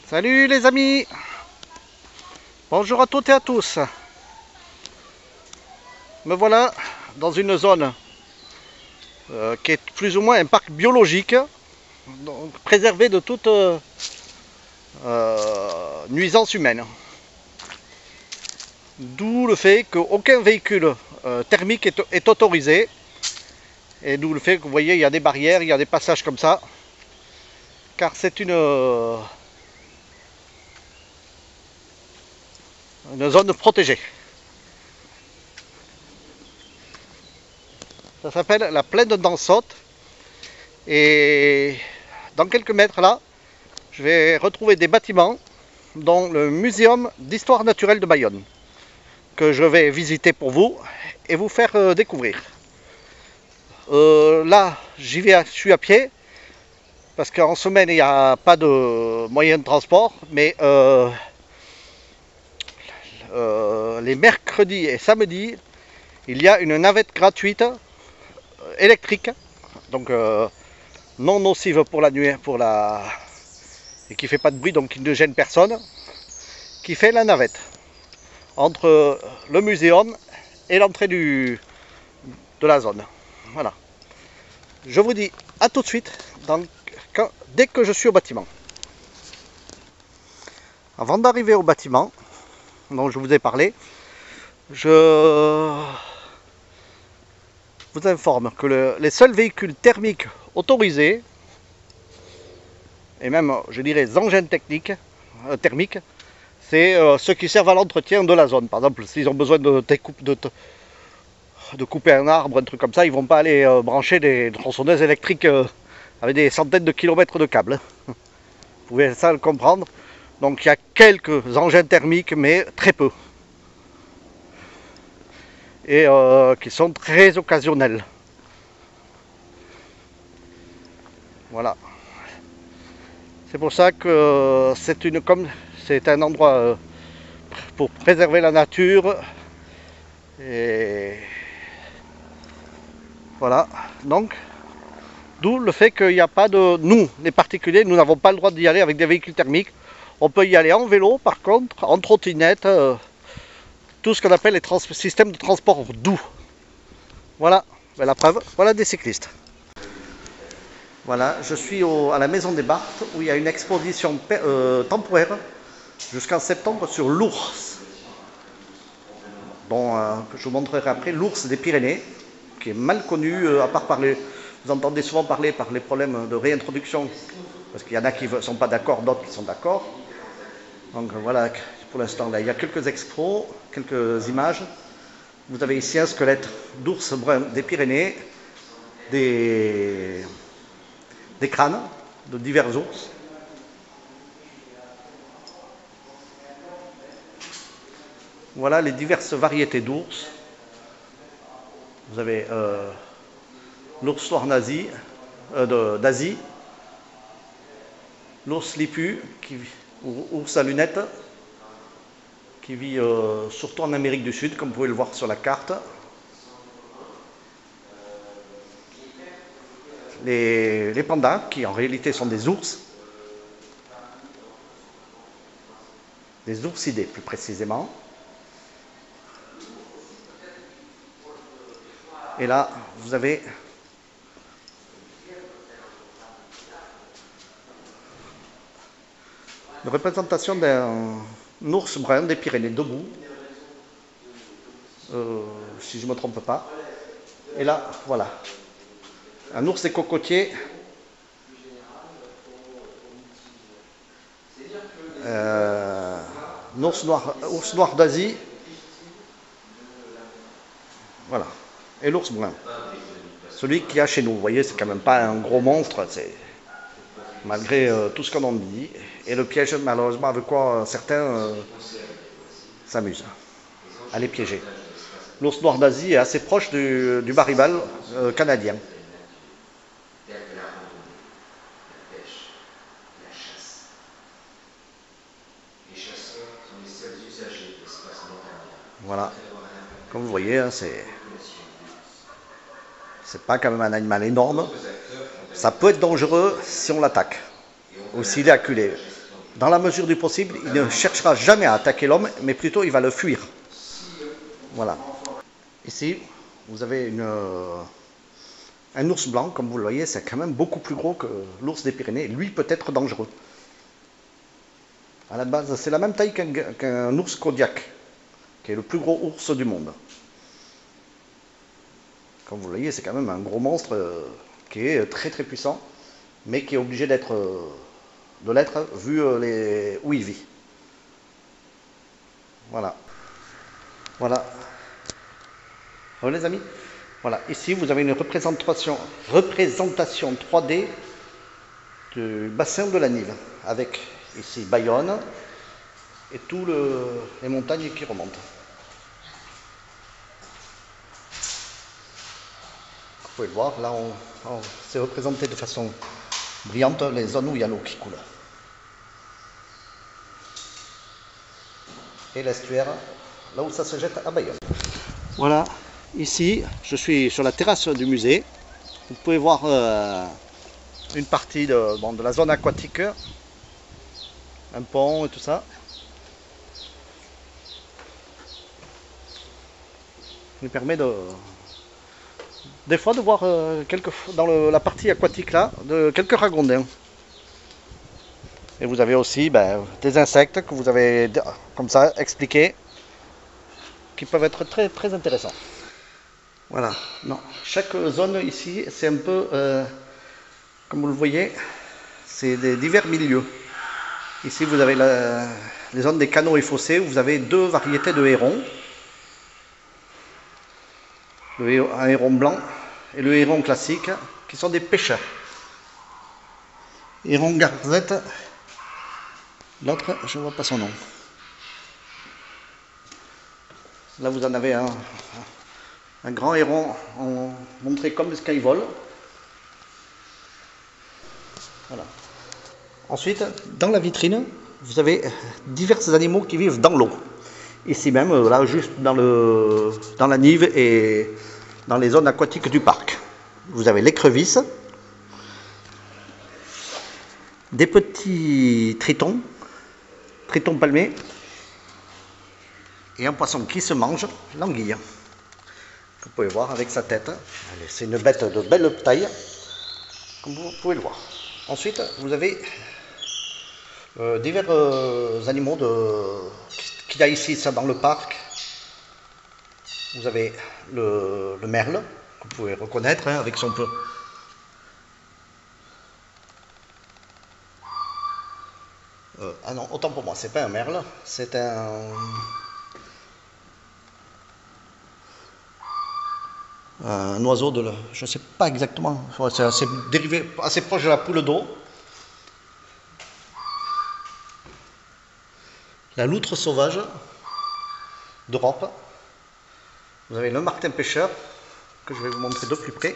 Salut les amis, bonjour à toutes et à tous. Me voilà dans une zone qui est plus ou moins un parc biologique, donc préservé de toute nuisance humaine. D'où le fait qu'aucun véhicule thermique est autorisé. Et d'où le fait que vous voyez, il y a des barrières, il y a des passages comme ça. Car c'est une zone protégée. Ça s'appelle la plaine d'Ansotte. Et dans quelques mètres là, je vais retrouver des bâtiments dont le Muséum d'Histoire Naturelle de Bayonne, que je vais visiter pour vous et vous faire découvrir. Là, je suis à pied, parce qu'en semaine, il n'y a pas de moyen de transport, mais les mercredis et samedis, il y a une navette gratuite électrique, donc non nocive pour la nuit, et qui ne fait pas de bruit, donc qui ne gêne personne, qui fait la navette entre le muséum et l'entrée de la zone. Voilà. Je vous dis à tout de suite dès que je suis au bâtiment. Avant d'arriver au bâtiment dont je vous ai parlé, je vous informe que les seuls véhicules thermiques autorisés, et même je dirais les engins thermiques, c'est ceux qui servent à l'entretien de la zone. Par exemple, s'ils ont besoin de couper un arbre, un truc comme ça, ils ne vont pas aller brancher des tronçonneuses électriques avec des centaines de kilomètres de câbles. Vous pouvez ça le comprendre. Donc il y a quelques engins thermiques, mais très peu. Et qui sont très occasionnels. Voilà. C'est pour ça que c'est un endroit pour préserver la nature. Et voilà. Donc, d'où le fait qu'il n'y a pas de... Nous, les particuliers, nous n'avons pas le droit d'y aller avec des véhicules thermiques. On peut y aller en vélo, par contre, en trottinette, tout ce qu'on appelle les systèmes de transport doux. Voilà, la preuve, voilà des cyclistes. Voilà, je suis à la Maison des Barthes, où il y a une exposition temporaire jusqu'en septembre sur l'ours, dont je vous montrerai après, l'ours des Pyrénées, qui est mal connu, à part vous entendez souvent parler par les problèmes de réintroduction, parce qu'il y en a qui ne sont pas d'accord, d'autres qui sont d'accord. Donc voilà, pour l'instant, là, il y a quelques expos, quelques images. Vous avez ici un squelette d'ours brun des Pyrénées, des crânes de divers ours. Voilà les diverses variétés d'ours. Vous avez l'ours noir d'Asie, l'ours lipu, ours à lunettes, qui vit surtout en Amérique du Sud, comme vous pouvez le voir sur la carte. Les pandas, qui en réalité sont des oursidés plus précisément. Et là, vous avez une représentation d'un ours brun des Pyrénées debout, si je ne me trompe pas. Et là, voilà, un ours des cocotiers, un ours noir d'Asie, voilà, et l'ours brun, celui qu'il y a chez nous. Vous voyez, c'est quand même pas un gros monstre, malgré tout ce qu'on en dit, et le piège malheureusement avec quoi certains s'amusent à les piéger. L'ours noir d'Asie est assez proche du maribal canadien. Voilà, comme vous voyez, hein, c'est pas quand même un animal énorme. Ça peut être dangereux si on l'attaque ou s'il est acculé. dans la mesure du possible, il ne cherchera jamais à attaquer l'homme, mais plutôt il va le fuir. Voilà. Ici, vous avez un ours blanc, comme vous le voyez, c'est quand même beaucoup plus gros que l'ours des Pyrénées. Lui peut être dangereux. À la base, c'est la même taille qu'un ours Kodiak, qui est le plus gros ours du monde. Comme vous le voyez, c'est quand même un gros monstre qui est très très puissant, mais qui est obligé de l'être vu où il vit. Voilà. Voilà. Les amis. Voilà. Ici, vous avez une représentation 3D du bassin de la Nive, avec ici Bayonne et toutes les montagnes qui remontent. Vous pouvez le voir, là c'est représenté de façon brillante les zones où il y a l'eau qui coule. Et l'estuaire, là où ça se jette à Bayonne. Voilà, ici je suis sur la terrasse du musée. Vous pouvez voir une partie de la zone aquatique, un pont et tout ça. Il nous permet des fois de voir dans la partie aquatique là, quelques ragondins. Et vous avez aussi des insectes que vous avez comme ça expliqués, qui peuvent être très très intéressants. Voilà, non, chaque zone ici c'est un peu, comme vous le voyez, c'est des divers milieux. Ici vous avez les zones des canaux et fossés où vous avez deux variétés de hérons. Un héron blanc et le héron classique, qui sont des pêcheurs. Héron garzette, l'autre, je ne vois pas son nom. Là, vous en avez un grand héron montré comme quand il vole. Voilà. Ensuite, dans la vitrine, vous avez divers animaux qui vivent dans l'eau. Ici même, là, juste dans la Nive et dans les zones aquatiques du parc. Vous avez l'écrevisse, des petits tritons palmés, et un poisson qui se mange, l'anguille. Vous pouvez voir avec sa tête. C'est une bête de belle taille, comme vous pouvez le voir. Ensuite, vous avez divers animaux qu'il y a ici dans le parc. Vous avez le merle, que vous pouvez reconnaître avec son peu. Ah non, autant pour moi, c'est pas un merle, c'est un oiseau je ne sais pas exactement, c'est assez dérivé, assez proche de la poule d'eau. La loutre sauvage d'Europe. Vous avez le martin pêcheur, que je vais vous montrer de plus près.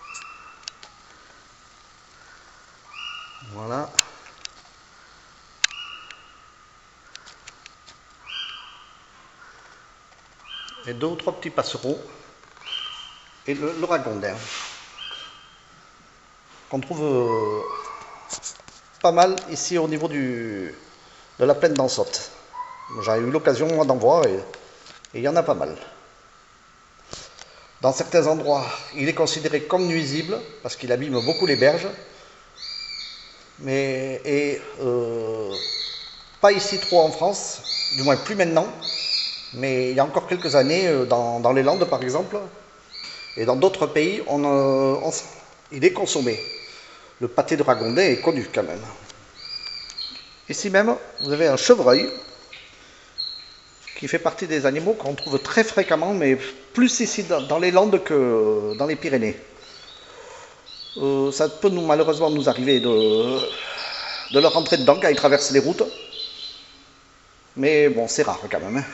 Voilà. Et deux ou trois petits passereaux. Et le ragondin. Qu'on trouve pas mal ici au niveau de la plaine d'Ansotte. J'ai eu l'occasion d'en voir et il y en a pas mal. Dans certains endroits, il est considéré comme nuisible parce qu'il abîme beaucoup les berges, pas ici trop en France, du moins plus maintenant, mais il y a encore quelques années, dans les Landes par exemple, et dans d'autres pays, il est consommé. Le pâté de ragondin est connu quand même. Ici même, vous avez un chevreuil, qui fait partie des animaux qu'on trouve très fréquemment, mais plus ici dans les Landes que dans les Pyrénées. Ça peut malheureusement nous arriver de leur rentrer dedans quand ils traversent les routes. Mais bon, c'est rare quand même,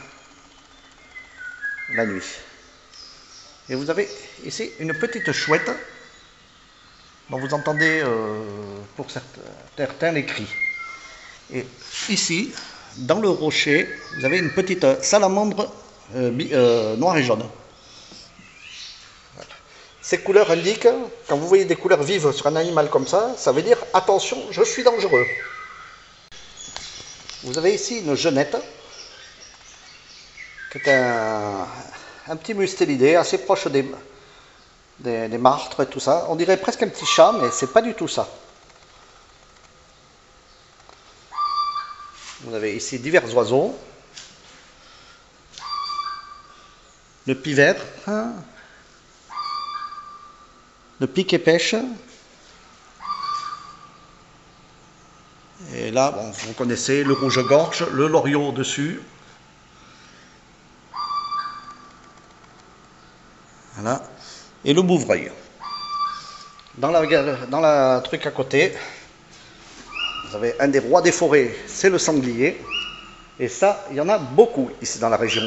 la nuit. Et vous avez ici une petite chouette, dont vous entendez pour certains les cris. Et ici, dans le rocher, vous avez une petite salamandre noire et jaune. Voilà. Ces couleurs indiquent, quand vous voyez des couleurs vives sur un animal comme ça veut dire attention, je suis dangereux. Vous avez ici une genette, qui est un petit mustélidé assez proche des martres et tout ça. On dirait presque un petit chat, mais c'est pas du tout ça. Vous avez ici divers oiseaux. Le pivert, le pique-et-pêche. Et là, bon, vous connaissez le rouge-gorge, le loriot au-dessus. Voilà. Et le bouvreuil. Dans la truc à côté, vous avez un des rois des forêts, c'est le sanglier. Et ça, il y en a beaucoup ici dans la région.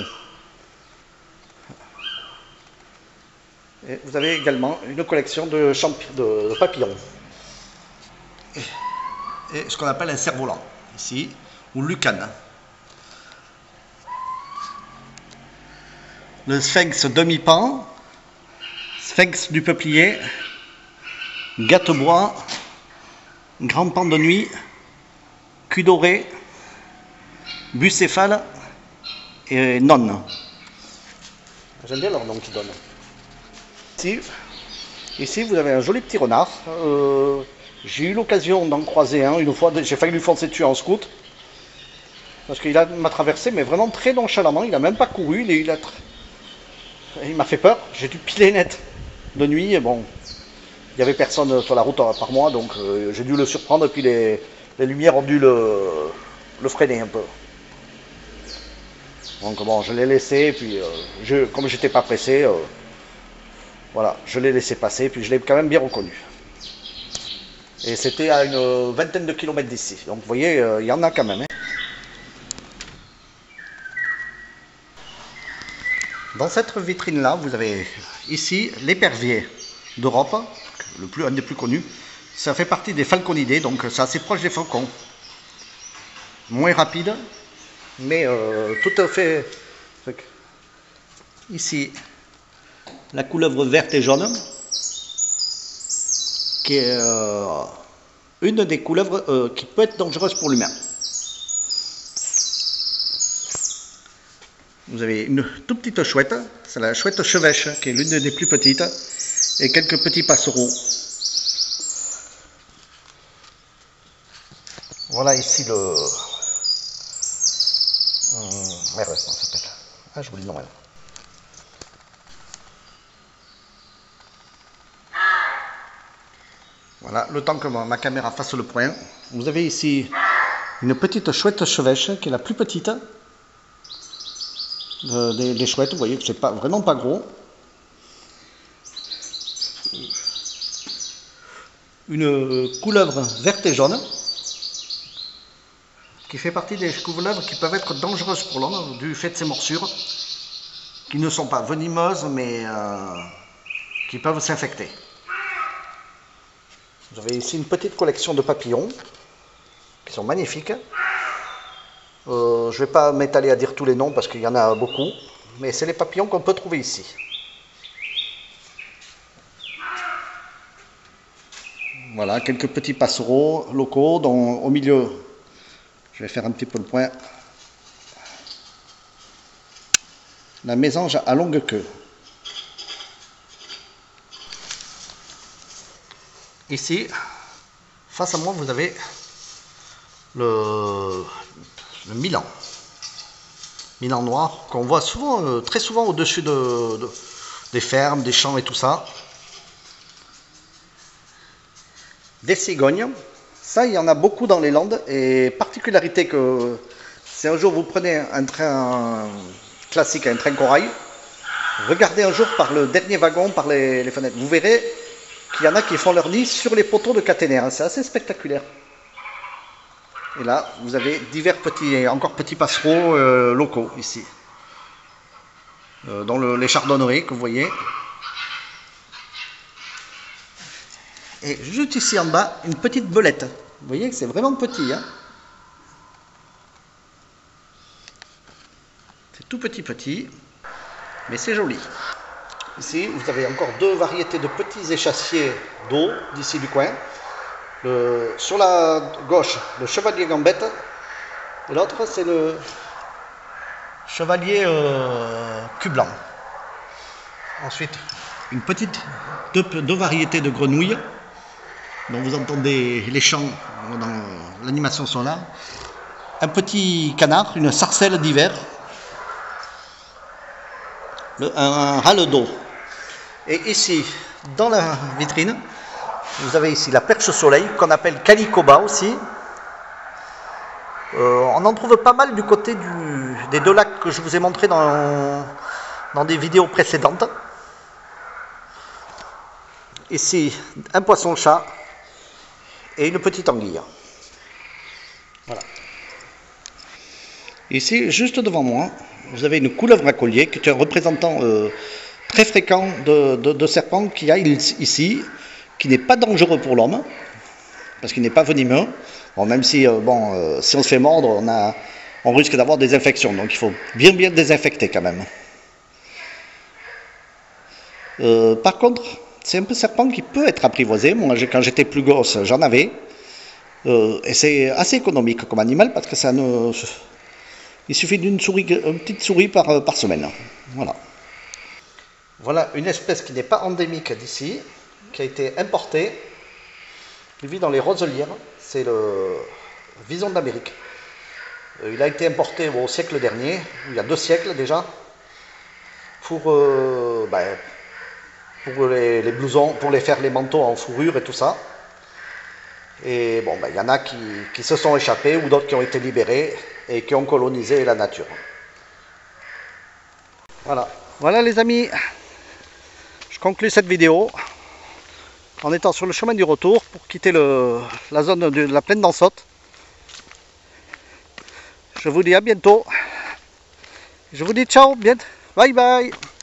Et vous avez également une collection de papillons. Et ce qu'on appelle un cerf-volant, ici, ou lucane. Le sphinx demi-pan, sphinx du peuplier, gâte-bois, grand pan de nuit, cul doré, bucéphale et nonne. J'aime bien leur nom qu'ils donnent. Ici, vous avez un joli petit renard. J'ai eu l'occasion d'en croiser un une fois. J'ai failli lui foncer dessus en scout. Parce qu'il m'a traversé, mais vraiment très nonchalamment. Il n'a même pas couru. Il m'a fait peur. J'ai dû piler net de nuit. Bon, il n'y avait personne sur la route par moi, donc j'ai dû le surprendre. Et puis les lumières ont dû le freiner un peu. Donc bon, je l'ai laissé. Et puis comme j'étais pas pressé, voilà, je l'ai laissé passer. Puis je l'ai quand même bien reconnu. Et c'était à une vingtaine de kilomètres d'ici. Donc vous voyez, il y en a quand même. Hein. Dans cette vitrine-là, vous avez ici l'épervier d'Europe, un des plus connus. Ça fait partie des falconidés, donc c'est assez proche des faucons. Moins rapide, mais tout à fait... Ici, la couleuvre verte et jaune, qui est une des couleuvres qui peut être dangereuse pour l'humain. Vous avez une toute petite chouette, c'est la chouette chevêche, qui est l'une des plus petites, et quelques petits passereaux. Voilà ici le... merde, comment ça s'appelle? Ah, je vous dis non, alors. Voilà, le temps que ma caméra fasse le point. Vous avez ici une petite chouette chevêche, qui est la plus petite des chouettes. Vous voyez que c'est vraiment pas gros. Une couleuvre verte et jaune, qui fait partie des couleuvres qui peuvent être dangereuses pour l'homme, du fait de ses morsures, qui ne sont pas venimeuses, mais qui peuvent s'infecter. Vous avez ici une petite collection de papillons qui sont magnifiques. Je ne vais pas m'étaler à dire tous les noms parce qu'il y en a beaucoup, mais c'est les papillons qu'on peut trouver ici. Voilà, quelques petits passereaux locaux dont au milieu, je vais faire un petit peu le point, la mésange à longue queue. Ici, face à moi, vous avez le milan. Milan noir, qu'on voit souvent, très souvent au-dessus des fermes, des champs et tout ça. Des cigognes. Ça, il y en a beaucoup dans les Landes. Et particularité que si un jour vous prenez un train classique, un train corail, regardez un jour par le dernier wagon, par les fenêtres. Vous verrez qu'il y en a qui font leur nid sur les poteaux de caténaire. C'est assez spectaculaire. Et là, vous avez divers encore petits passereaux locaux ici. Dans les chardonnerets que vous voyez. Et juste ici en bas, une petite belette. Vous voyez que c'est vraiment petit. Hein, c'est tout petit, mais c'est joli. Ici, vous avez encore deux variétés de petits échassiers d'eau d'ici du coin. Sur la gauche, le chevalier gambette, Et l'autre, c'est le chevalier cul blanc. Ensuite, une petite, deux variétés de grenouilles, dont vous entendez les chants dans l'animation sonore. Un petit canard, une sarcelle d'hiver, un râle-d'eau. Et ici, dans la vitrine, vous avez ici la perche soleil, qu'on appelle calicoba aussi. On en trouve pas mal du côté des deux lacs que je vous ai montré dans des vidéos précédentes. Ici, un poisson-chat et une petite anguille. Voilà. Ici, juste devant moi, vous avez une couleuvre à collier qui est un représentant très fréquent de serpents qu'il y a ici, qui n'est pas dangereux pour l'homme, parce qu'il n'est pas venimeux. Bon, même si, si on se fait mordre, on risque d'avoir des infections, donc il faut bien désinfecter quand même. Par contre, c'est un peu serpent qui peut être apprivoisé. Moi, quand j'étais plus gosse, j'en avais. Et c'est assez économique comme animal, parce que il suffit d'une petite souris par semaine. Voilà. Voilà une espèce qui n'est pas endémique d'ici, qui a été importée. Il vit dans les roselières. C'est le vison d'Amérique. Il a été importé au siècle dernier, il y a 2 siècles déjà, pour les blousons, pour les faire les manteaux en fourrure et tout ça. Et bon, il y en a qui se sont échappés ou d'autres qui ont été libérés et qui ont colonisé la nature. Voilà. Voilà les amis, je conclue cette vidéo en étant sur le chemin du retour pour quitter la zone de la plaine d'Ansotte. Je vous dis à bientôt. Je vous dis ciao, bye bye.